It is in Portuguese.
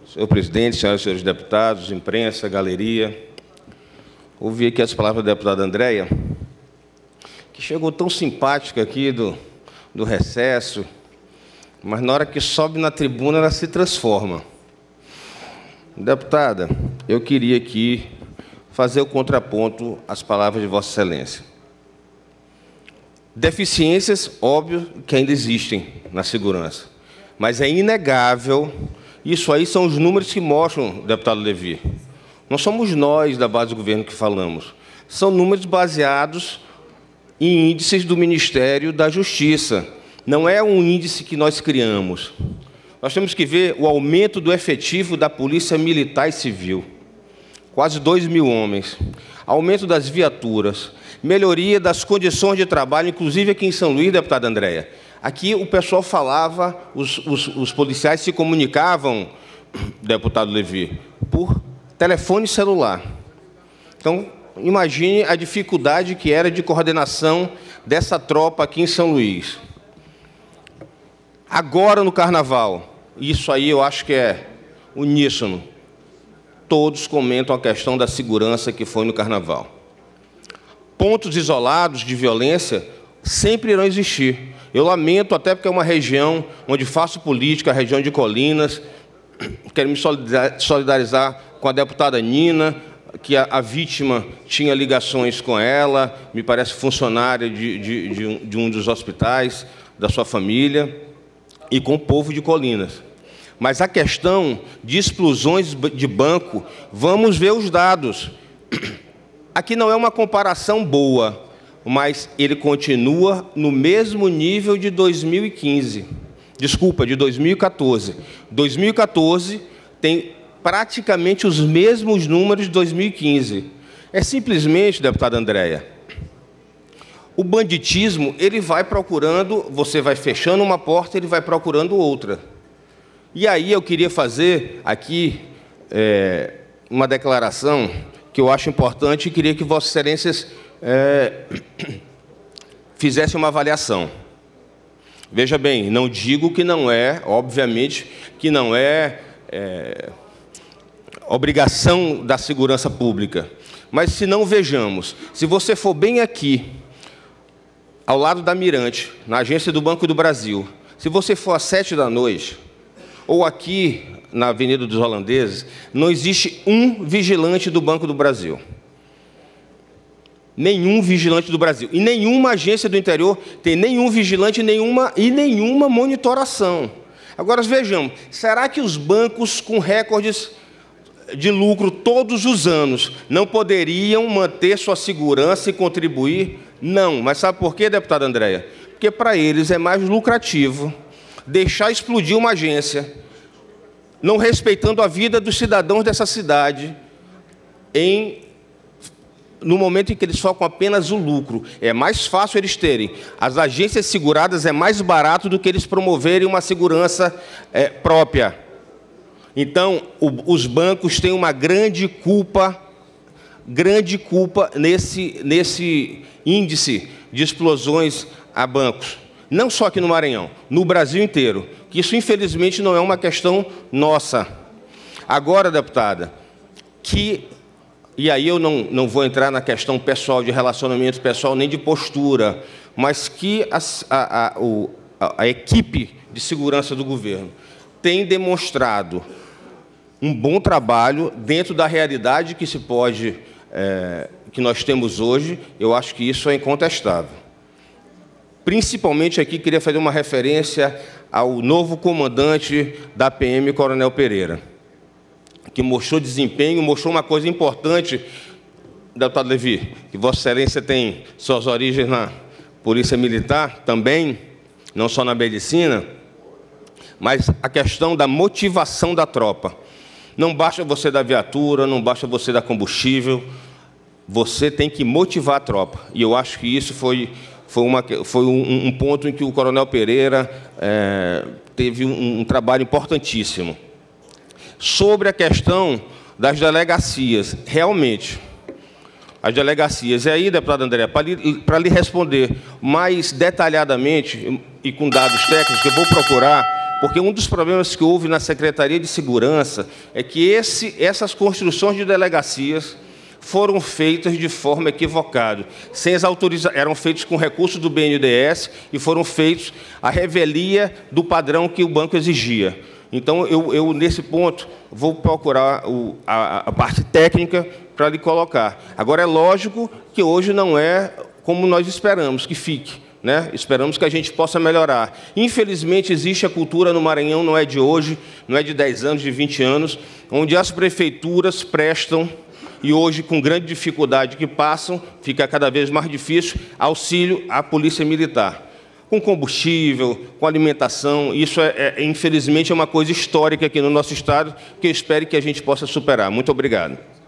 Senhor presidente, senhoras e senhores deputados, imprensa, galeria, ouvi aqui as palavras da deputada Andréia, que chegou tão simpática aqui do recesso, mas na hora que sobe na tribuna ela se transforma. Deputada, eu queria aqui fazer o contraponto às palavras de Vossa Excelência. Deficiências, óbvio, que ainda existem na segurança, mas é inegável. Isso aí são os números que mostram, deputado Levi. Não somos nós, da base do governo, que falamos. São números baseados em índices do Ministério da Justiça. Não é um índice que nós criamos. Nós temos que ver o aumento do efetivo da Polícia Militar e Civil. Quase 2.000 homens. Aumento das viaturas. Melhoria das condições de trabalho, inclusive aqui em São Luís, deputada Andréia. Aqui o pessoal falava, os policiais se comunicavam, deputado Levi, por telefone celular. Então, imagine a dificuldade que era de coordenação dessa tropa aqui em São Luís. Agora, no Carnaval, isso aí eu acho que é uníssono. Todos comentam a questão da segurança que foi no Carnaval. Pontos isolados de violência sempre irão existir. Eu lamento, até porque é uma região onde faço política, a região de Colinas. Quero me solidarizar com a deputada Nina, que a vítima tinha ligações com ela, me parece funcionária de um dos hospitais da sua família, e com o povo de Colinas. Mas a questão de explosões de banco, vamos ver os dados. Aqui não é uma comparação boa, mas ele continua no mesmo nível de 2015. Desculpa, de 2014. 2014 tem praticamente os mesmos números de 2015. É simplesmente, deputada Andréia, o banditismo, ele vai procurando, você vai fechando uma porta, ele vai procurando outra. E aí eu queria fazer aqui uma declaração que eu acho importante e queria que Vossas Excelências fizessem uma avaliação. Veja bem, não digo que não é, obviamente, que não é obrigação da segurança pública, mas se não vejamos, se você for bem aqui, ao lado da Mirante, na agência do Banco do Brasil, se você for às 7 da noite, ou aqui na Avenida dos Holandeses, não existe um vigilante do Banco do Brasil. Nenhum vigilante do Brasil. E nenhuma agência do interior tem nenhum vigilante e nenhuma monitoração. Agora, vejamos, será que os bancos com recordes de lucro todos os anos não poderiam manter sua segurança e contribuir? Não. Mas sabe por quê, deputada Andréia? Porque para eles é mais lucrativo deixar explodir uma agência, não respeitando a vida dos cidadãos dessa cidade, no momento em que eles focam apenas o lucro. É mais fácil eles terem as agências seguradas, é mais barato do que eles promoverem uma segurança própria. Então, os bancos têm uma grande culpa nesse índice de explosões a bancos. Não só aqui no Maranhão, no Brasil inteiro, que isso, infelizmente, não é uma questão nossa. Agora, deputada, e aí eu não vou entrar na questão pessoal, de relacionamento pessoal, nem de postura, mas que a equipe de segurança do governo tem demonstrado um bom trabalho dentro da realidade que nós temos hoje. Eu acho que isso é incontestável. Principalmente aqui, queria fazer uma referência ao novo comandante da PM, Coronel Pereira, que mostrou desempenho, mostrou uma coisa importante, deputado Levi, que Vossa Excelência tem suas origens na Polícia Militar também, não só na medicina, mas a questão da motivação da tropa. Não basta você dar viatura, não basta você dar combustível, você tem que motivar a tropa. E eu acho que isso foi um ponto em que o Coronel Pereira teve um trabalho importantíssimo. Sobre a questão das delegacias, realmente, as delegacias, e aí, deputada André, para lhe responder mais detalhadamente e com dados técnicos, eu vou procurar Porque um dos problemas que houve na Secretaria de Segurança é que essas construções de delegacias foram feitas de forma equivocada. Eram feitos com recursos do BNDES e foram feitos à revelia do padrão que o banco exigia. Então, eu nesse ponto, vou procurar a parte técnica para lhe colocar. Agora, é lógico que hoje não é como nós esperamos que fique, né? Esperamos que a gente possa melhorar. Infelizmente, existe a cultura no Maranhão, não é de hoje, não é de 10 anos, de 20 anos, onde as prefeituras prestam, e hoje, com grande dificuldade que passam, fica cada vez mais difícil, auxílio à Polícia Militar. Com combustível, com alimentação, isso, infelizmente, é uma coisa histórica aqui no nosso Estado, que eu espero que a gente possa superar. Muito obrigado.